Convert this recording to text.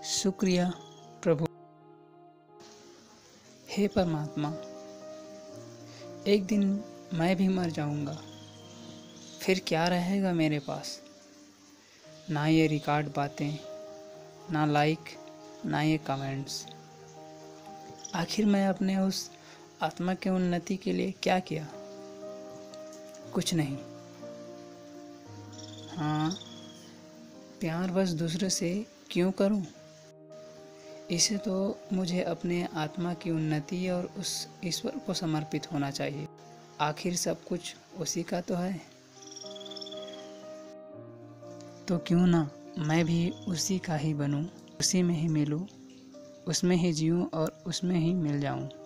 शुक्रिया प्रभु। हे परमात्मा, एक दिन मैं भी मर जाऊंगा, फिर क्या रहेगा मेरे पास? ना ये रिकॉर्ड बातें, ना लाइक, ना ये कमेंट्स। आखिर मैं अपने उस आत्मा के उन्नति के लिए क्या किया? कुछ नहीं। हाँ, प्यार बस दूसरे से क्यों करूं? इसे तो मुझे अपने आत्मा की उन्नति और उस ईश्वर को समर्पित होना चाहिए। आखिर सब कुछ उसी का तो है। तो क्यों ना मैं भी उसी का ही बनूं, उसी में ही मिलूं, उसमें ही जीऊं और उसमें ही मिल जाऊं।